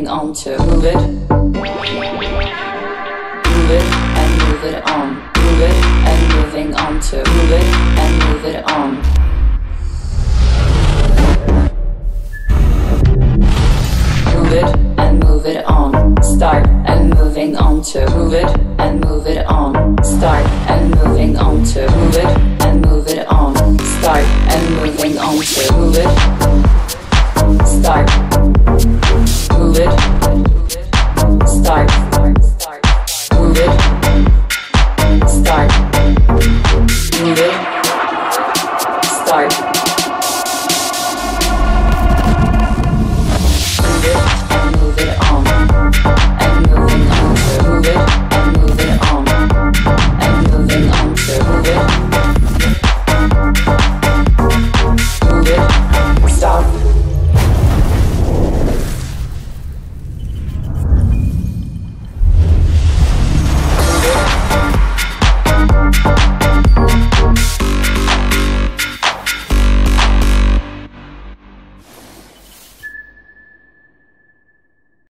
moving on to move it. Move it and move it on. Move it and moving on to move it and move it on. Move it and move it on. Start and moving on to move it and move it on. Start and moving on to move it and move it on. Start and moving on to move it. Start